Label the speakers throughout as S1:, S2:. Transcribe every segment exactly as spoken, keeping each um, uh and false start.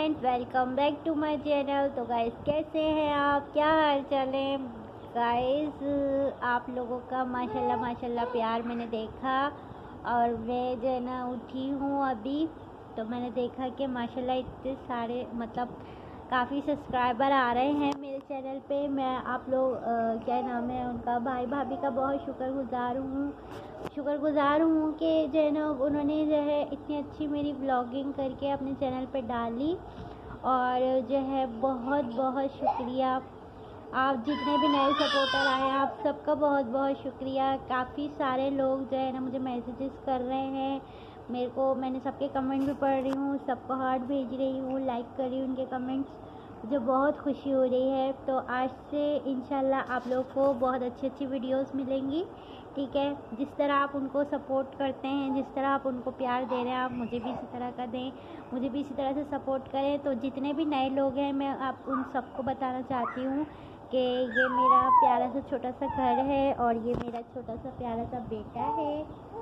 S1: Friends, welcome back to my channel. तो guys कैसे हैं आप, क्या हाल चाल है गाइस। आप लोगों का माशाल्लाह माशाल्लाह प्यार मैंने देखा और मैं जो है ना उठी हूँ अभी, तो मैंने देखा कि माशाल्लाह इतने सारे मतलब काफ़ी सब्सक्राइबर आ रहे हैं मेरे चैनल पे। मैं आप लोग क्या नाम है उनका, भाई भाभी का बहुत शुक्रगुजार हूँ शुक्रगुजार हूँ कि जो है ना उन्होंने जो है इतनी अच्छी मेरी व्लॉगिंग करके अपने चैनल पे डाली। और जो है बहुत बहुत शुक्रिया, आप जितने भी नए सपोर्टर आए आप सबका बहुत बहुत शुक्रिया। काफ़ी सारे लोग जो है ना मुझे मैसेजेस कर रहे हैं मेरे को, मैंने सबके कमेंट भी पढ़ रही हूँ, सबको हार्ट भेज रही हूँ, लाइक कर रही हूँ उनके कमेंट्स, मुझे बहुत खुशी हो रही है। तो आज से इंशाल्लाह आप लोगों को बहुत अच्छी अच्छी वीडियोस मिलेंगी, ठीक है। जिस तरह आप उनको सपोर्ट करते हैं, जिस तरह आप उनको प्यार दे रहे हैं, आप मुझे भी इसी तरह का दें, मुझे भी इसी तरह से सपोर्ट करें। तो जितने भी नए लोग हैं मैं आप उन सबको बताना चाहती हूँ कि ये मेरा प्यारा सा छोटा सा घर है और ये मेरा छोटा सा प्यारा सा बेटा है।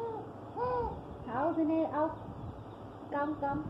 S1: आओ जुनैर आओ, कम कम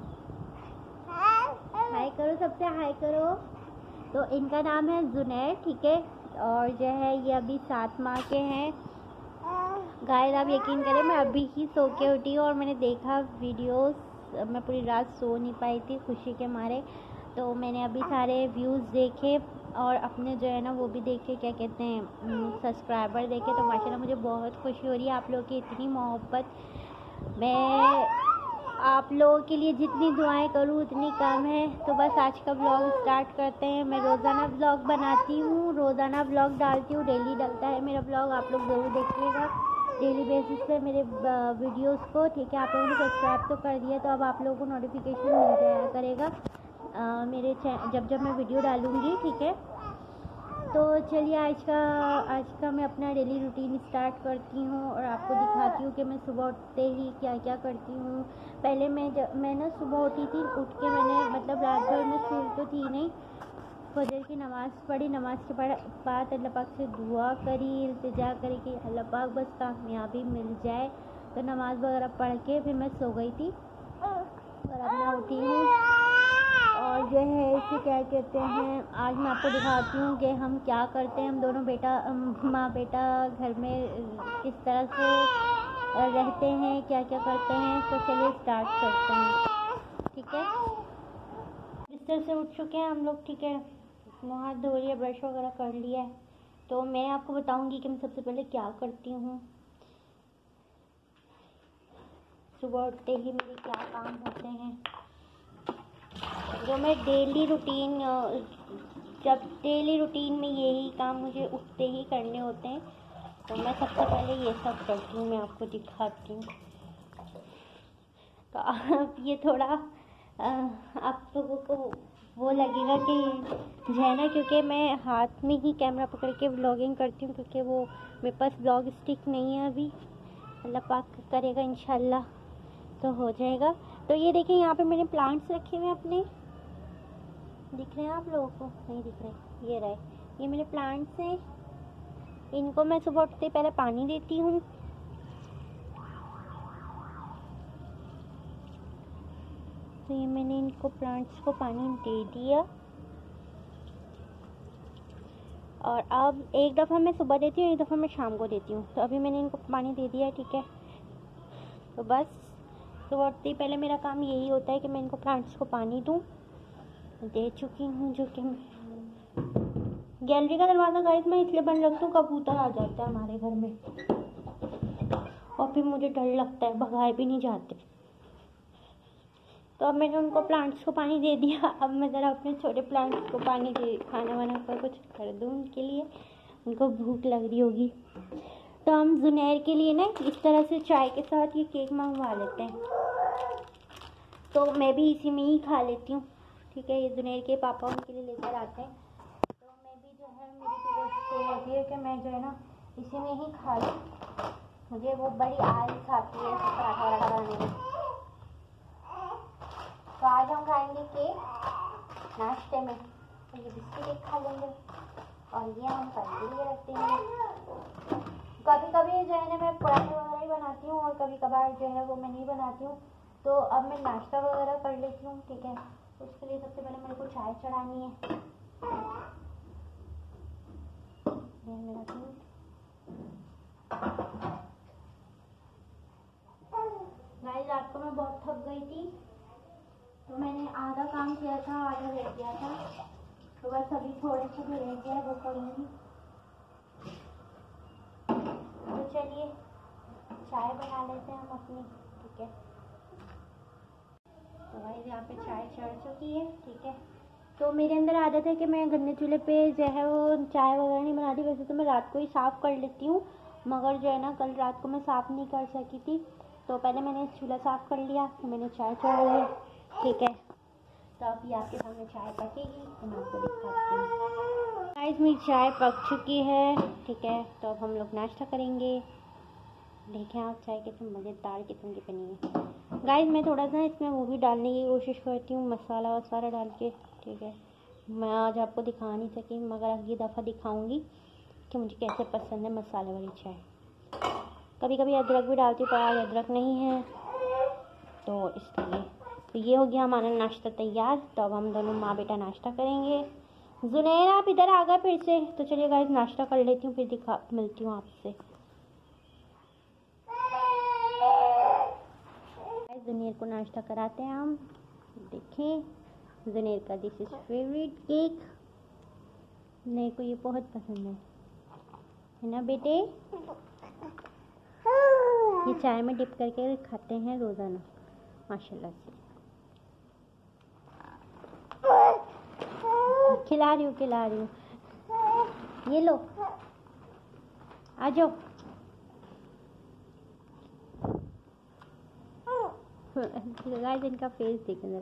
S1: हाय करो, सबसे हाय करो। तो इनका नाम है जुनैर, ठीक है। और जो है ये अभी सात माह के हैं। गाइस आप यकीन करें मैं अभी ही सो के उठी हूँ और मैंने देखा वीडियोस, मैं पूरी रात सो नहीं पाई थी खुशी के मारे। तो मैंने अभी सारे व्यूज़ देखे और अपने जो है ना वो भी देखे, क्या कहते हैं सब्सक्राइबर देखे। तो माशाल्लाह मुझे बहुत खुशी हो रही है, आप लोगों की इतनी मोहब्बत। मैं आप लोगों के लिए जितनी दुआएं करूं उतनी कम है। तो बस आज का व्लॉग स्टार्ट करते हैं। मैं रोज़ाना व्लॉग बनाती हूँ, रोज़ाना व्लॉग डालती हूँ, डेली डलता है मेरा व्लॉग, आप लोग ज़रूर देखिएगा डेली बेसिस पे मेरे वीडियोस को, ठीक है। आप लोगों ने सब्सक्राइब तो कर दिया, तो अब आप लोगों को नोटिफिकेशन मिल जाया करेगा आ, मेरे जब जब मैं वीडियो डालूँगी, ठीक है। तो चलिए आज का आज का मैं अपना डेली रूटीन स्टार्ट करती हूँ और आपको दिखाती हूँ कि मैं सुबह उठते ही क्या क्या करती हूँ। पहले मैं जब मैं ना सुबह उठी थी, उठ के मैंने मतलब रात भर में सोई तो थी नहीं, फजर की नमाज़ पढ़ी, नमाज के बाद अल्लाह पाक से दुआ करी, इल्तिजा करी कि अल्लाह पाक बस कामयाबी मिल जाए। तो नमाज़ वगैरह पढ़ के फिर मैं सो गई थी और अब मैं उठी हूँ। और जो है इसे क्या कहते हैं, आज मैं आपको दिखाती हूँ कि हम क्या करते हैं, हम दोनों बेटा माँ बेटा घर में किस तरह से रहते हैं, क्या क्या करते हैं। तो चलिए स्टार्ट करते हैं, ठीक है। बिस्तर से उठ चुके हैं हम लोग, ठीक है, मुँह हाथ धो लिया, ब्रश वगैरह कर लिया है। तो मैं आपको बताऊँगी कि मैं सबसे पहले क्या करती हूँ। सुबह उठते ही मेरे क्या काम होते हैं, जो मैं डेली रूटीन जब डेली रूटीन में यही काम मुझे उठते ही करने होते हैं। तो मैं सबसे पहले ये सब करती हूँ, मैं आपको दिखाती हूँ। तो आप ये थोड़ा आप लोगों को वो लगेगा कि जो है ना, क्योंकि मैं हाथ में ही कैमरा पकड़ के व्लॉगिंग करती हूँ, क्योंकि वो मेरे पास व्लॉग स्टिक नहीं है अभी। अल्लाह पाक करेगा इंशाल्लाह तो हो जाएगा। तो ये देखिए यहाँ पे मैंने प्लांट्स रखे हुए अपने, दिख रहे हैं आप लोगों को, नहीं दिख रहे, ये रहे, ये मेरे प्लांट्स हैं। इनको मैं सुबह उठते पहले पानी देती हूँ। तो ये मैंने इनको प्लांट्स को पानी दे दिया और अब एक दफ़ा मैं सुबह देती हूँ, एक दफ़ा मैं शाम को देती हूँ। तो अभी मैंने इनको पानी दे दिया, ठीक है। तो बस सुबह उठते ही पहले मेरा काम यही होता है कि मैं इनको प्लांट्स को पानी दूँ। दे चुकी हूँ, जो कि गैलरी का दरवाज़ा गाइस मैं इसलिए बंद रखती हूँ, कबूतर आ जाता है हमारे घर में और फिर मुझे डर लगता है, भगाए भी नहीं जाते। तो अब मैंने उनको प्लांट्स को पानी दे दिया। अब मैं ज़रा अपने छोटे प्लांट्स को पानी दे, खाना वाना पर कुछ कर दूँ उनके लिए, उनको भूख लग रही होगी। तो हम जुनैर के लिए ना इस तरह से चाय के साथ ये केक मंगवा लेते हैं, तो मैं भी इसी में ही खा लेती हूँ, ठीक है। ये जुनैर के पापा उनके लिए लेकर आते हैं, तो मैं भी जो है मेरी भी कोशिश होती है कि मैं जो है ना इसी में ही खा लूँ। मुझे वो बड़ी आलस आती है पराठा वराठा बनाने में। तो आज हम खाएंगे केक नाश्ते में, तो ये बिस्किट एक खा लेंगे और ये हम कल के लिए रखते हैं। कभी कभी जो है ना मैं पराठे वगैरह ही बनाती हूँ और कभी कभार जो है वो मैं नहीं बनाती हूँ। तो अब मैं नाश्ता वगैरह कर लेती हूँ, ठीक है। तो उसके लिए सबसे पहले मेरे को चाय चढ़ानी है। मेरा दूध गाइस, रात को मैं बहुत थक गई थी तो मैंने आधा काम किया था, आधा रह गया था, तो बस अभी थोड़े से भी रह गया है वो करूँगी। तो चलिए चाय बना लेते हैं हम अपनी, ठीक है। तो गाइस यहाँ पे चाय चढ़ चुकी है, ठीक है। तो मेरे अंदर आदत है कि मैं गन्ने चूल्हे पे जो है वो चाय वगैरह नहीं बनाती। वैसे तो मैं रात को ही साफ़ कर लेती हूँ, मगर जो है ना कल रात को मैं साफ़ नहीं कर सकी थी, तो पहले मैंने चूल्हा साफ़ कर लिया, तो मैंने चाय चढ़ाई है, ठीक है। तो अभी आपके सामने चाय पकेगी तो मैं आपको दिखाती हूँ। गाइस मेरी चाय पक चुकी है, ठीक है। तो अब हम लोग नाश्ता करेंगे। देखें आप चाय कितनी मज़ेदार किस्म की बनी है। गाइस मैं थोड़ा सा इसमें वो भी डालने की कोशिश करती हूँ, मसाला वसाला डाल के, ठीक है। मैं आज आपको दिखा नहीं सकी, मगर अगली दफ़ा दिखाऊंगी कि मुझे कैसे पसंद है मसाले वाली चाय। कभी कभी अदरक भी डालती हूँ, पर आज अदरक नहीं है तो इसलिए। तो ये हो गया हमारा नाश्ता तैयार। तो अब हम दोनों माँ बेटा नाश्ता करेंगे। जुनैर आप इधर आ गए फिर से। तो चलिए गाइस नाश्ता कर लेती हूँ, फिर दिखा मिलती हूँ आपसे। जुनैर को नाश्ता कराते हैं हम। देखें जुनैर का this is favourite cake, Junair को ये बहुत पसंद है, है ना बेटे। ये चाय में डिप करके खाते हैं रोज़ाना माशाल्लाह से। खिला रही हूँ खिला रही हूँ, ये लो आ जाओ। गाइस इनका फेस देखना।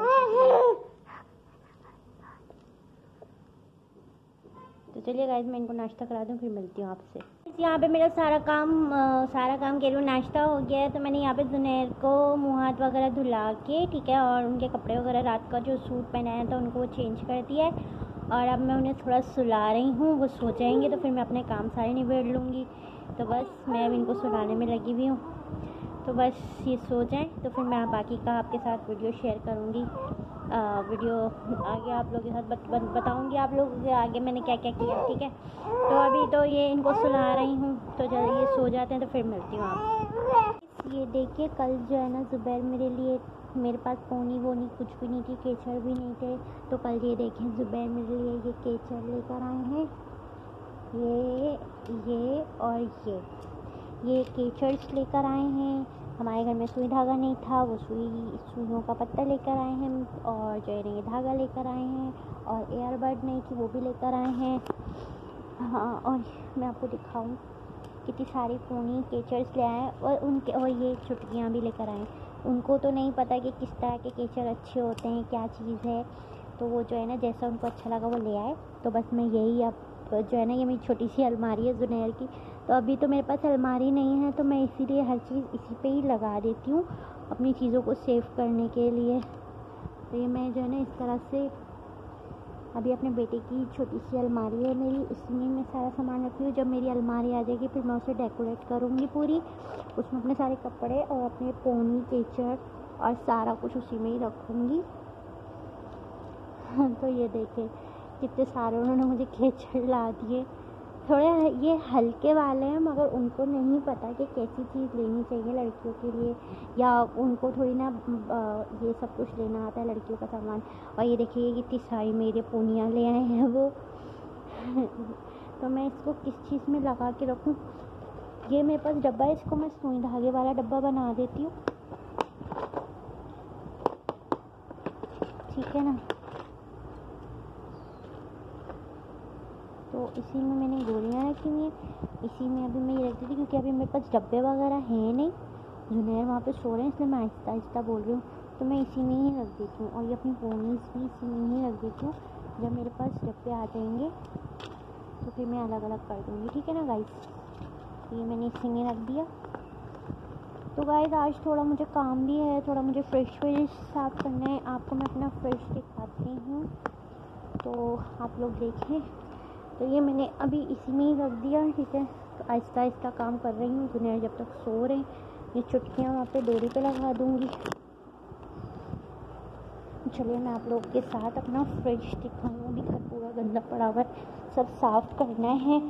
S1: तो चलिए गाइस मैं इनको नाश्ता करा दूँ, फिर मिलती हूँ आपसे। यहाँ पे मेरा सारा काम आ, सारा काम के लिए नाश्ता हो गया है। तो मैंने यहाँ पे जुनैर को मुँह हाथ वगैरह धुला के, ठीक है, और उनके कपड़े वगैरह रात का जो सूट पहनाया था उनको वो चेंज कर दिया है। और अब मैं उन्हें थोड़ा सुला रही हूँ, वो सो जाएंगे तो फिर मैं अपने काम सारे निबेड़ लूँगी। तो बस मैं अब इनको सुलाने में लगी हुई हूँ, तो बस ये सो जाएं तो फिर मैं बाकी का आपके साथ वीडियो शेयर करूँगी। वीडियो आगे आप लोगों के साथ बत, बत, बताऊँगी आप लोगों के आगे मैंने क्या क्या किया, ठीक है। तो अभी तो ये इनको सुला रही हूँ, तो जब ये सो जाते हैं तो फिर मिलती हूँ आपसे। ये देखिए कल जो है ना जुबैर मेरे लिए, मेरे पास पोनी वोनी कुछ भी नहीं थी, केचड़ भी नहीं थे, तो कल ये देखें जुबैर मेरे लिए ये केचड़ लेकर आए हैं। ये ये और ये ये केचड़्स लेकर आए हैं। हमारे घर में सुई धागा नहीं था, वो सुई सुइयों का पत्ता लेकर आए हैं। और जो है ये धागा लेकर आए हैं, और एयरबड नहीं थी वो भी लेकर आए हैं। हाँ, और मैं आपको दिखाऊं कितनी सारी पोनी केचड़्स ले आए, और उनके और ये चुटकियाँ भी लेकर आए। उनको तो नहीं पता कि किस तरह के केचड़ अच्छे होते हैं, क्या चीज़ है, तो वो जो है ना जैसा उनको अच्छा लगा वो ले आए। तो बस मैं यही अब जो है ना, ये मेरी छोटी सी अलमारी है जुनैर की। तो अभी तो मेरे पास अलमारी नहीं है, तो मैं इसीलिए हर चीज़ इसी पे ही लगा देती हूँ अपनी चीज़ों को सेव करने के लिए। तो ये मैं जो है ना इस तरह से अभी अपने बेटे की छोटी सी अलमारी है मेरी, उसी में मैं सारा सामान रखती हूँ। जब मेरी अलमारी आ जाएगी फिर मैं उसे डेकोरेट करूँगी पूरी, उसमें अपने सारे कपड़े और अपने पोनी केचड़ और सारा कुछ उसी में ही रखूँगी। तो ये देखें कितने सारे उन्होंने मुझे केचड़ ला दिए। थोड़े ये हल्के वाले हैं, मगर उनको नहीं पता कि कैसी चीज़ लेनी चाहिए लड़कियों के लिए, या उनको थोड़ी ना ये सब कुछ लेना आता है लड़कियों का सामान। और ये देखिए कितनी सारी मेरे पोनियाँ ले आए हैं वो। तो मैं इसको किस चीज़ में लगा के रखूँ, ये मेरे पास डब्बा है, इसको मैं सुई धागे वाला डब्बा बना देती हूँ, ठीक है ना। तो इसी में मैंने गोलियाँ रखी हुई हैं, इसी में अभी मैं ये रख दी थी, क्योंकि अभी मेरे पास डब्बे वगैरह हैं नहीं। जुनैर वहाँ पे सो रहे हैं, इसलिए मैं आहिस्ता आहिस्ता बोल रही हूँ, तो मैं इसी में ही रख देती हूँ। और ये अपनी पोनीज़ भी इसी में ही रख देती हूँ। जब मेरे पास डब्बे आ जाएंगे तो फिर मैं अलग अलग कर दूँगी, ठीक है ना गाइस। ये मैंने इसी में रख दिया। तो गाइस आज थोड़ा मुझे काम भी है, थोड़ा मुझे फ्रिज फ्रिज साफ़ करना है। आपको मैं अपना फ्रिज दिखाती हूँ, तो आप लोग देखें। तो ये मैंने अभी इसी में ही रख दिया, ठीक है। तो आहिस्ता आहिस्ता काम कर रही हूँ, जुनैर जब तक सो रहे हैं। ये चुटकियाँ वहाँ पे डोरी पे लगा दूँगी। चलिए मैं आप लोगों के साथ अपना फ्रिज दिखाऊँ। अभी घर पूरा गंदा पड़ा हुआ है, सब साफ करना है।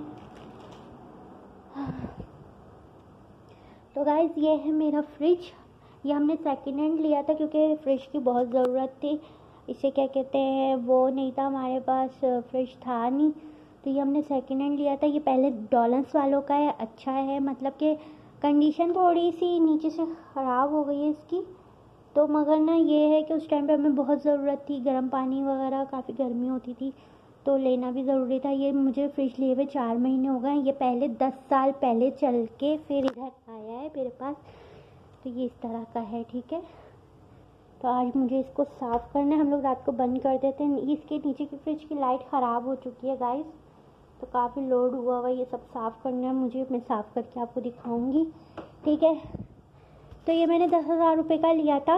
S1: तो गाइस ये है मेरा फ्रिज। ये हमने सेकेंड हैंड लिया था क्योंकि फ्रिज की बहुत ज़रूरत थी। इसे क्या कहते हैं, वो नहीं था हमारे पास, फ्रिज था नहीं, तो ये हमने सेकेंड हैंड लिया था। ये पहले डॉलर्स वालों का है, अच्छा है, मतलब कि कंडीशन थोड़ी सी नीचे से ख़राब हो गई है इसकी, तो मगर ना ये है कि उस टाइम पे हमें बहुत ज़रूरत थी, गर्म पानी वगैरह, काफ़ी गर्मी होती थी तो लेना भी ज़रूरी था। ये मुझे फ्रिज लिए हुए चार महीने हो गए। ये पहले दस साल पहले चल के फिर इधर आया है मेरे पास, तो ये इस तरह का है, ठीक है। तो आज मुझे इसको साफ़ करना है। हम लोग रात को बंद कर देते हैं। इसके नीचे की फ्रिज की लाइट ख़राब हो चुकी है गाइस, तो काफ़ी लोड हुआ हुआ, ये सब साफ़ करना है मुझे। मैं साफ़ करके आपको दिखाऊंगी, ठीक है। तो ये मैंने दस हज़ार रुपये का लिया था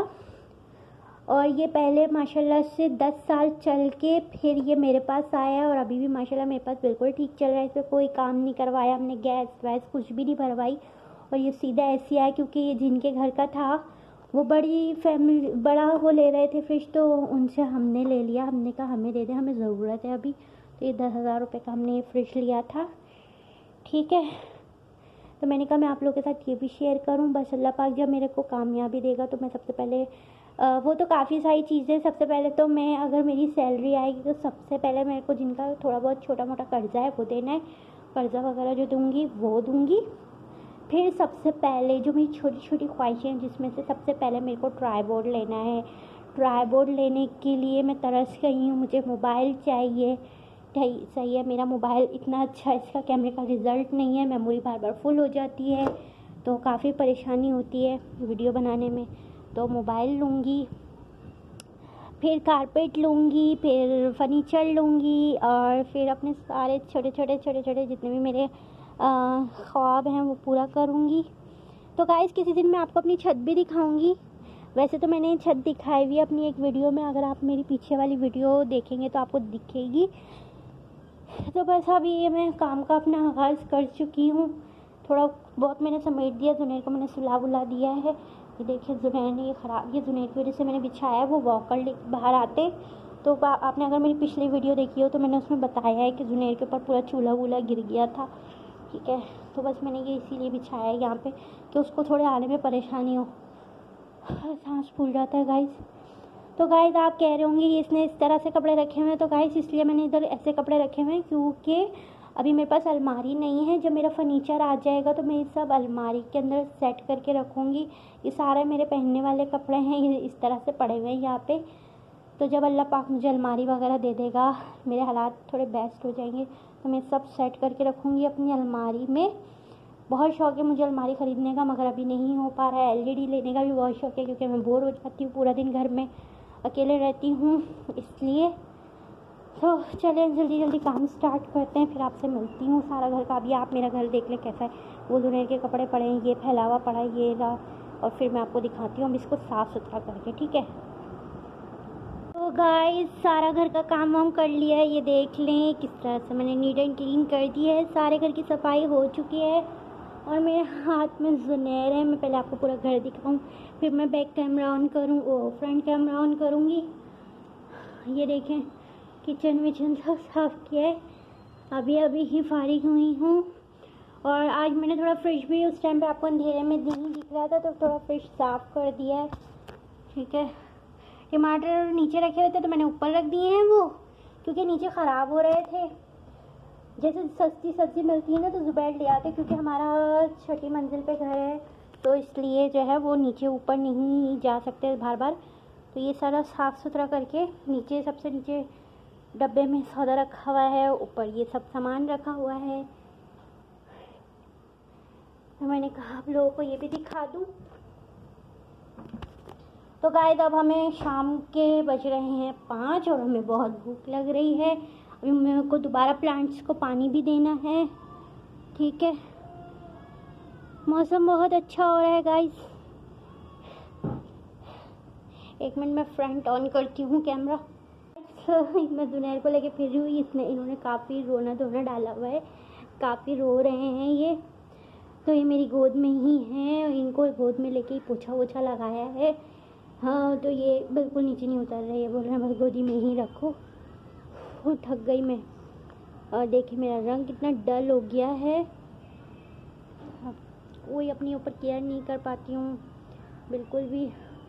S1: और ये पहले माशाल्लाह से दस साल चल के फिर ये मेरे पास आया और अभी भी माशाल्लाह मेरे पास बिल्कुल ठीक चल रहा है। इसमें कोई काम नहीं करवाया हमने, गैस वैस कुछ भी नहीं भरवाई, और ये सीधा ऐसे आया क्योंकि ये जिनके घर का था वो बड़ी फैमिली, बड़ा वो ले रहे थे फ्रिज, तो उनसे हमने ले लिया। हमने कहा हमें दे दें, हमें ज़रूरत है अभी। तो ये दस हज़ार रुपये का हमने ये फ्रिज लिया था, ठीक है। तो मैंने कहा मैं आप लोगों के साथ ये भी शेयर करूं। बस अल्लाह पाक जब मेरे को कामयाबी देगा तो मैं सबसे पहले आ, वो तो काफ़ी सारी चीज़ें, सबसे पहले तो मैं, अगर मेरी सैलरी आएगी तो सबसे पहले मेरे को जिनका थोड़ा बहुत छोटा मोटा कर्जा है वो देना है, कर्जा वगैरह जो दूंगी वो दूंगी। फिर सबसे पहले जो मेरी छोटी छोटी ख्वाहिशें हैं, जिसमें से सबसे पहले मेरे को ट्राईपोड लेना है। ट्राईपोड लेने के लिए मैं तरस गई हूँ, मुझे मोबाइल चाहिए। सही है, मेरा मोबाइल इतना अच्छा, इसका कैमरे का रिज़ल्ट नहीं है, मेमोरी बार बार फुल हो जाती है, तो काफ़ी परेशानी होती है वीडियो बनाने में। तो मोबाइल लूँगी, फिर कारपेट लूँगी, फिर फर्नीचर लूँगी, और फिर अपने सारे छोटे छोटे छोटे छोटे जितने भी मेरे ख्वाब हैं वो पूरा करूँगी। तो गाइस किसी दिन मैं आपको अपनी छत भी दिखाऊँगी। वैसे तो मैंने छत दिखाई हुई अपनी एक वीडियो में, अगर आप मेरी पीछे वाली वीडियो देखेंगे तो आपको दिखेगी। तो बस अभी ये मैं काम का अपना आगाज़ कर चुकी हूँ, थोड़ा बहुत मैंने समेट दिया। जुनैर को मैंने सुला बुला दिया है। ये देखिए जुनैर ने ये ख़राब, ये जुनैर की वजह से मैंने बिछाया है। वो वॉकर ले बाहर आते, तो आपने अगर मेरी पिछली वीडियो देखी हो तो मैंने उसमें बताया है कि जुनैर के ऊपर पूरा चूल्हा वूल्हा गिर गया था, ठीक है। तो बस मैंने ये इसीलिए बिछाया है यहाँ पे कि उसको थोड़े आने में परेशानी हो। सांस फूल जाता है गाइस। तो गाइस आप कह रहे होंगे ये इसने इस तरह से कपड़े रखे हुए हैं, तो गाइस इसलिए मैंने इधर ऐसे कपड़े रखे हुए हैं क्योंकि अभी मेरे पास अलमारी नहीं है। जब मेरा फर्नीचर आ जाएगा तो मैं ये सब अलमारी के अंदर सेट करके रखूँगी। ये सारे मेरे पहनने वाले कपड़े हैं, ये इस तरह से पड़े हुए हैं यहाँ पे। तो जब अल्लाह पाक मुझे अलमारी वगैरह दे देगा, मेरे हालात थोड़े बेस्ट हो जाएंगे, तो मैं सब सेट करके रखूँगी अपनी अलमारी में। बहुत शौक़ है मुझे अलमारी ख़रीदने का, मगर अभी नहीं हो पा रहा है। एल ई डी लेने का भी बहुत शौक़ है क्योंकि मैं बोर हो जाती हूँ, पूरा दिन घर में अकेले रहती हूँ इसलिए। तो चलें जल्दी जल्दी काम स्टार्ट करते हैं, फिर आपसे मिलती हूँ। सारा घर का अभी आप मेरा घर देख लें कैसा है। वो जुनैर के कपड़े पड़े हैं, ये फैला हुआ पड़ा है, ये रहा, और फिर मैं आपको दिखाती हूँ अब इसको साफ़ सुथरा करके, ठीक है। तो गाइस सारा घर का काम वाम कर लिया है, ये देख लें किस तरह से मैंने नीट एंड क्लीन कर दी है। सारे घर की सफाई हो चुकी है और मेरे हाथ में जुनैर है। मैं पहले आपको पूरा घर दिखाऊं, फिर मैं बैक कैमरा ऑन करूं, वो फ्रंट कैमरा ऑन करूंगी। ये देखें किचन विचन सब साफ़ किया है, अभी अभी ही फारिग हुई हूँ। और आज मैंने थोड़ा फ्रिज भी, उस टाइम पे आपको अंधेरे में नहीं दिख रहा था, तो थोड़ा फ्रिज साफ़ कर दिया है, ठीक है। टमाटर नीचे रखे हुए थे तो मैंने ऊपर रख दिए हैं वो, क्योंकि नीचे ख़राब हो रहे थे। जैसे सस्ती सब्ज़ी मिलती है ना तो जुबैर ले आते, क्योंकि हमारा छठी मंजिल पे घर है तो इसलिए जो है वो नीचे ऊपर नहीं जा सकते बार बार। तो ये सारा साफ़ सुथरा करके नीचे, सबसे नीचे डब्बे में सौदा रखा हुआ है, ऊपर ये सब सामान रखा हुआ है। तो मैंने कहा आप लोगों को ये भी दिखा दूँ। तो गाइस अब हमें शाम के बज रहे हैं पाँच और हमें बहुत भूख लग रही है। अभी मेरे को दोबारा प्लांट्स को पानी भी देना है, ठीक है। मौसम बहुत अच्छा हो रहा है गाइस। एक मिनट में फ्रंट ऑन करती हूँ कैमरा। मैं जुनैर को लेके फिर रही हूँ, इसने इन्होंने काफ़ी रोना धोना डाला हुआ है, काफ़ी रो रहे हैं ये। तो ये मेरी गोद में ही हैं और इनको गोद में लेके ही पोछा वोछा लगाया है। हाँ तो ये बिल्कुल नीचे नहीं उतर रहे, ये बोल रहे हैं बस गोदी में ही रखो। वो थक गई मैं। और देखिए मेरा रंग कितना डल हो गया है, कोई अपने ऊपर केयर नहीं कर पाती हूँ बिल्कुल भी।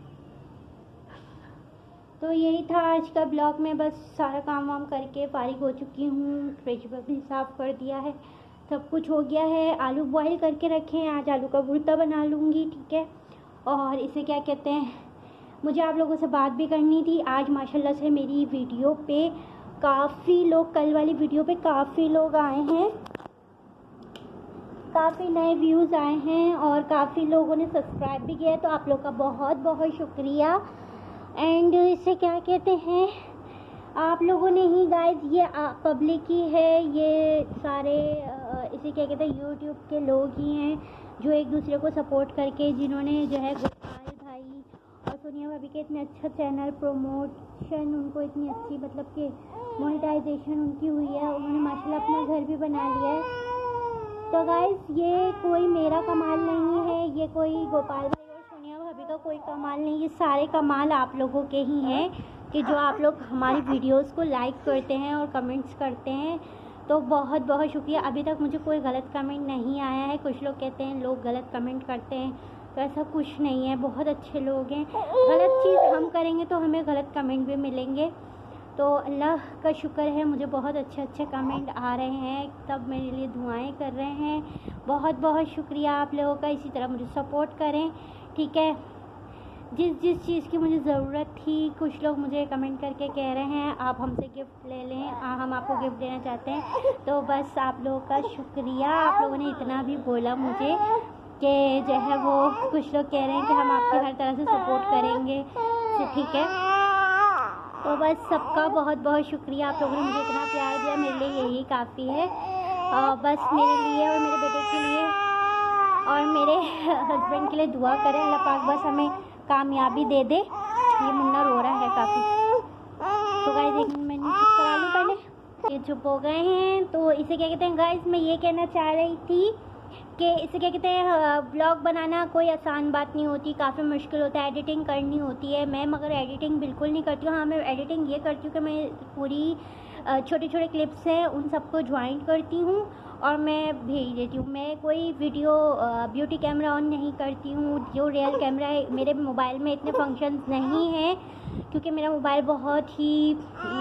S1: तो यही था आज का ब्लॉग में, बस सारा काम वाम करके फारिग हो चुकी हूँ। फ्रिज पर भी साफ़ कर दिया है, सब कुछ हो गया है। आलू बॉईल करके रखे हैं, आज आलू का भुर्ता बना लूँगी, ठीक है। और इसे क्या कहते हैं, मुझे आप लोगों से बात भी करनी थी। आज माशाल्लाह से मेरी वीडियो पे काफ़ी लोग, कल वाली वीडियो पे काफ़ी लोग आए हैं, काफ़ी नए व्यूज़ आए हैं और काफ़ी लोगों ने सब्सक्राइब भी किया है, तो आप लोग का बहुत बहुत शुक्रिया। एंड इसे क्या कहते हैं, आप लोगों ने ही गाइस, ये पब्लिक ही है, ये सारे इसे क्या कहते हैं यूट्यूब के लोग ही हैं जो एक दूसरे को सपोर्ट करके, जिन्होंने जो है गोपाल भाई और सोनिया भाभी के इतने अच्छा चैनल प्रमोशन, उनको इतनी अच्छी मतलब कि मोनेटाइजेशन उनकी हुई है, उन्होंने माशाल्लाह अपना घर भी बना लिया है। तो गाइस ये कोई मेरा कमाल नहीं है, ये कोई गोपाल भाई और सोनिया भाभी का कोई कमाल नहीं, ये सारे कमाल आप लोगों के ही हैं कि जो आप लोग हमारी वीडियोस को लाइक करते हैं और कमेंट्स करते हैं। तो बहुत बहुत शुक्रिया। अभी तक मुझे कोई गलत कमेंट नहीं आया है। कुछ लोग कहते हैं लोग गलत कमेंट करते हैं, तो ऐसा कुछ नहीं है, बहुत अच्छे लोग हैं। गलत चीज़ हम करेंगे तो हमें गलत कमेंट भी मिलेंगे। तो अल्लाह का शुक्र है, मुझे बहुत अच्छे अच्छे कमेंट आ रहे हैं, सब मेरे लिए दुआएं कर रहे हैं। बहुत बहुत शुक्रिया आप लोगों का, इसी तरह मुझे सपोर्ट करें, ठीक है। जिस जिस चीज़ की मुझे ज़रूरत थी, कुछ लोग मुझे कमेंट करके कह रहे हैं आप हमसे गिफ्ट ले लें, आ, हम आपको गिफ्ट देना चाहते हैं। तो बस आप लोगों का शुक्रिया, आप लोगों ने इतना भी बोला मुझे कि जो है वो, कुछ लोग कह रहे हैं कि हम आपकी हर तरह से सपोर्ट करेंगे, ठीक है। तो बस सबका बहुत बहुत शुक्रिया, आप लोगों ने मुझे इतना प्यार दिया, मेरे लिए यही काफ़ी है। और बस मेरे लिए और मेरे बेटे के लिए और मेरे हस्बैंड के लिए दुआ करें, अल्लाह पाक बस हमें कामयाबी दे दे। ये मुन्ना रो रहा है काफ़ी, तो गाइस एक मिनट मैंने चुप करा लूँ पहले, ये चुप हो गए हैं। तो इसे क्या कहते हैं गाइस, मैं ये कहना चाह रही थी कि इसे क्या कहते हैं, ब्लॉग बनाना कोई आसान बात नहीं होती, काफ़ी मुश्किल होता है, एडिटिंग करनी होती है। मैं मगर एडिटिंग बिल्कुल नहीं करती हूँ। हाँ मैं एडिटिंग ये करती हूँ कि मैं पूरी छोटे छोटे क्लिप्स हैं उन सबको ज्वाइन करती हूँ और मैं भेज देती हूँ। मैं कोई वीडियो ब्यूटी कैमरा ऑन नहीं करती हूँ, जो रियल कैमरा है मेरे मोबाइल में इतने फंक्शंस नहीं हैं, क्योंकि मेरा मोबाइल बहुत ही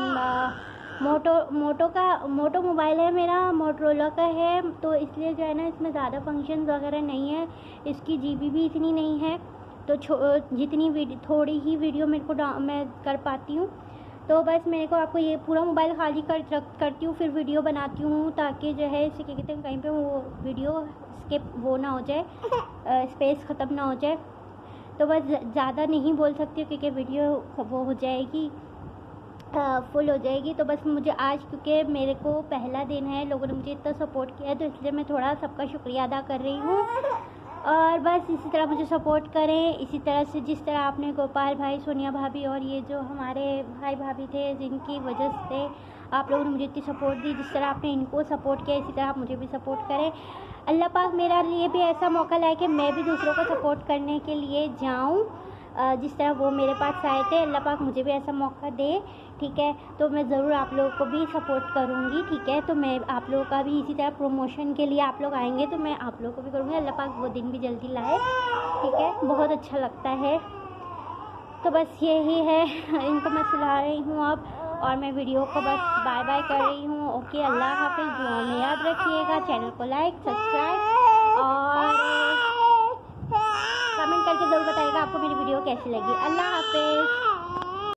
S1: मोटो मोटो का मोटो मोबाइल है मेरा, मोटरोला का है, तो इसलिए जो है ना इसमें ज़्यादा फंक्शन वगैरह नहीं है, इसकी जीबी भी इतनी नहीं है, तो जितनी वीडियो थोड़ी ही वीडियो मेरे को मैं कर पाती हूँ। तो बस मेरे को आपको ये पूरा मोबाइल खाली कर करती हूँ, फिर वीडियो बनाती हूँ, ताकि जो है इसे क्या कहते हैं कहीं पे वो वीडियो स्किप वो ना हो जाए, स्पेस ख़त्म ना हो जाए। तो बस ज़्यादा नहीं बोल सकती क्योंकि वीडियो वो हो जाएगी, फुल हो जाएगी। तो बस मुझे आज, क्योंकि मेरे को पहला दिन है, लोगों ने मुझे इतना सपोर्ट किया है, तो इसलिए मैं थोड़ा सबका शुक्रिया अदा कर रही हूँ। और बस इसी तरह मुझे सपोर्ट करें, इसी तरह से जिस तरह आपने गोपाल भाई, सोनिया भाभी और ये जो हमारे भाई भाभी थे जिनकी वजह से आप लोगों ने मुझे इतनी सपोर्ट दी, जिस तरह आपने इनको सपोर्ट किया, इसी तरह आप मुझे भी सपोर्ट करें। अल्लाह पाक मेरा लिए भी ऐसा मौका लाए कि मैं भी दूसरों को सपोर्ट करने के लिए जाऊँ, जिस तरह वो मेरे पास आए थे। अल्लाह पाक मुझे भी ऐसा मौका दे, ठीक है। तो मैं ज़रूर आप लोगों को भी सपोर्ट करूँगी, ठीक है। तो मैं आप लोगों का भी इसी तरह प्रमोशन के लिए आप लोग आएंगे तो मैं आप लोगों को भी करूँगी। अल्लाह पाक वो दिन भी जल्दी लाए, ठीक है, बहुत अच्छा लगता है। तो बस यही है, इनको मैं सुला रही हूँ अब, और मैं वीडियो को बस बाय बाय कर रही हूँ। ओके, अल्लाह हाफिज़, दुआ में याद रखिएगा, चैनल को लाइक सब्सक्राइब और कमेंट करके ज़रूर बताइएगा आपको मेरी वीडियो कैसी लगी। अल्लाह हाफिज़।